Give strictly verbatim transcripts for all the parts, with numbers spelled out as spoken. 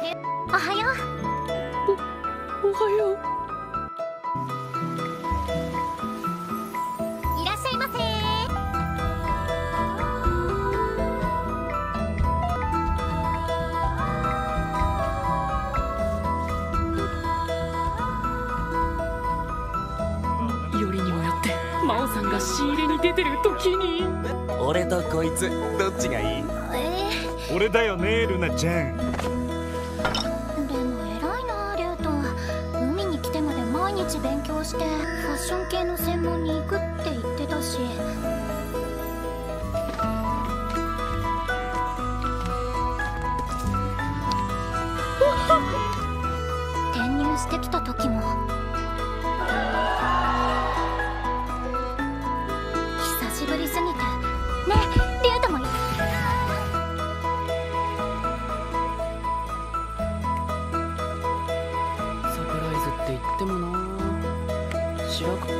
おはよお、おはよう。 う。いらっしゃいませ。 よりにもよって真央さんが仕入れに出てる時に。 俺とこいつどっちがいい？ え俺だよねルナちゃん。 ー、でも偉いなリュウト。海に来てまで毎日勉強してファッション系の専門に行くって言ってたし。転入してきた時も久しぶりすぎてね。リュウトもサプライズって言ってもな。白く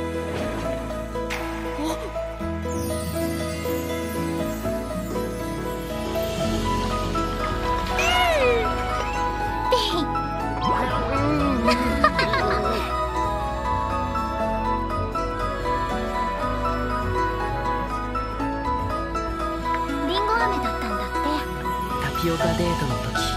リンゴ飴だったんだって。 タピオカデートの時